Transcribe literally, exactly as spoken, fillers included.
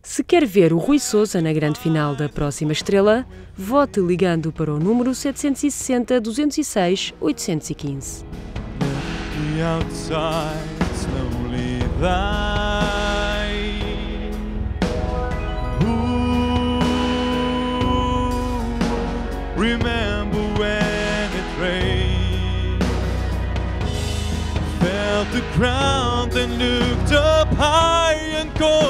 Se quer ver o Rui Sousa na grande final da próxima Estrela, vote ligando para o número setecentos e sessenta, duzentos e seis, oitocentos e quinze. The outside slowly die. Ooh, remember when it rained, felt the ground and looked up high and cold.